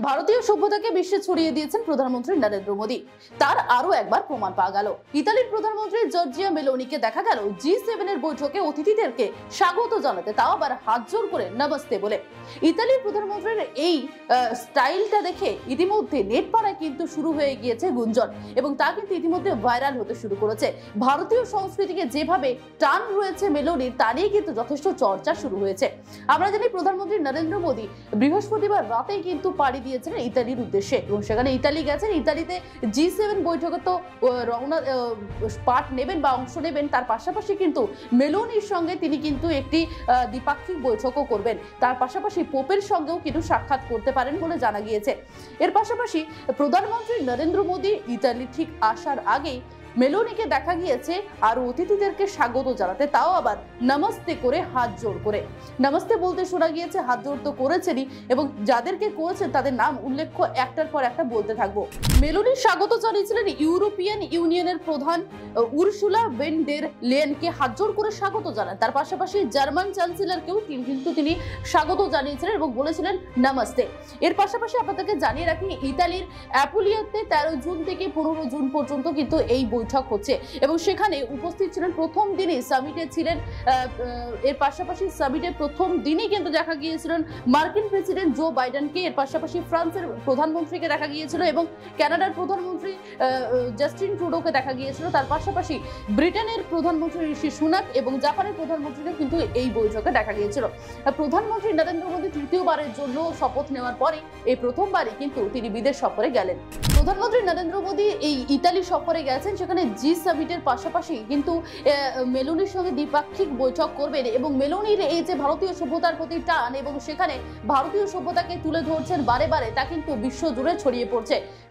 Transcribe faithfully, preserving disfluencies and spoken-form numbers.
ভারতীয় সভ্যতাকে বিশ্বে ছড়িয়ে দিয়েছেন প্রধানমন্ত্রী নরেন্দ্র মোদী। তার আরো একবার প্রমাণ পাওয়া গেল। ইতালির প্রধানমন্ত্রী জর্জিয়া মেলোনিকে দেখা গেল জি সেভেন এর বৈঠকে অতিথিদেরকে স্বাগত জানাতে, তাও আবার হাত জোর করে নমস্তে বলে। ইতালির প্রধানমন্ত্রীর এই স্টাইলটা দেখে ইতিমধ্যে নেট পাড়ায় কিন্তু শুরু হয়ে গিয়েছে গুঞ্জন, এবং তা কিন্তু ইতিমধ্যে ভাইরাল হতে শুরু করেছে। ভারতীয় সংস্কৃতিকে যেভাবে টান রয়েছে মেলোনির, তা নিয়ে কিন্তু যথেষ্ট চর্চা শুরু হয়েছে। আমরা জানি প্রধানমন্ত্রী নরেন্দ্র মোদী বৃহস্পতিবার রাতেই কিন্তু পাড়ি দিয়েছেন ইতালির উদ্দেশ্যে, এবং সেখানে ইতালি গেছেন। ইতালিতে জি সেভেন বৈঠকে তো রওনা পাঠ নেবেন বা অংশ নেবেন, তার পাশাপাশি কিন্তু মেলোনির সঙ্গে তিনি কিন্তু একটি দ্বিপাক্ষিক বৈঠকও করবেন। তার পাশাপাশি পোপের সঙ্গেও কিন্তু সাক্ষাৎ করতে পারেন বলে জানা গিয়েছে। এর পাশাপাশি প্রধানমন্ত্রী নরেন্দ্র মোদী ইতালি ঠিক আসার আগেই মেলোনিকে দেখা গিয়েছে আর অতিথিদেরকে স্বাগত জানাতে, তাও আবার নমস্তে করে, হাত জোর করে। নমস্তে বলতে শোনা গিয়েছে, হাত জোর তো করেছেনই, এবং যাদেরকে করেছেন তাদের নাম উল্লেখ্য একটার পর একটা বলতে থাকবো। মেলোনির স্বাগত জানিয়েছিলেন ইউরোপিয়ান ইউনিয়নের প্রধান উর্সুলা ভন ডের লেয়েনকে, হাত জোর করে স্বাগত জানান। তার পাশাপাশি জার্মান চ্যান্সেলরকেও কিন্তু তিনি স্বাগত জানিয়েছিলেন এবং বলেছিলেন নমস্তে। এর পাশাপাশি আপনাদেরকে জানিয়ে রাখি, ইতালির অ্যাপুলিয়াতে তেরো জুন থেকে পনেরো জুন পর্যন্ত কিন্তু এই বৈঠক হচ্ছে, এবং সেখানে উপস্থিত ছিলেন প্রথম দিনই সামিটে ছিলেন। এর পাশাপাশি সামিটের প্রথম দিনই কিন্তু দেখা গিয়েছিলেন মার্কিন প্রেসিডেন্ট জো বাইডেনকে। এর পাশাপাশি ফ্রান্সের প্রধানমন্ত্রীকে দেখা গিয়েছিল, এবং কানাডার প্রধানমন্ত্রী জাস্টিন ট্রুডোকে দেখা গিয়েছিল। তার পাশাপাশি ব্রিটেনের প্রধানমন্ত্রী ঋষি সুনাক এবং জাপানের প্রধানমন্ত্রীকে কিন্তু এই বৈঠকে দেখা গিয়েছিল। প্রধানমন্ত্রী নরেন্দ্র মোদী তৃতীয়বারের জন্য শপথ নেওয়ার পরে এই প্রথমবারই কিন্তু তিনি বিদেশ সফরে গেলেন। প্রধানমন্ত্রী নরেন্দ্র মোদী এই ইতালি সফরে গেছেন, সেখানে জি সামিটের পাশাপাশি কিন্তু মেলোনির সঙ্গে দ্বিপাক্ষিক বৈঠক করবেন, এবং মেলোনির এই যে ভারতীয় সভ্যতার প্রতি টান এবং সেখানে ভারতীয় সভ্যতাকে তুলে ধরছেন বারে বারে, তা কিন্তু বিশ্ব জুড়ে ছড়িয়ে পড়ছে।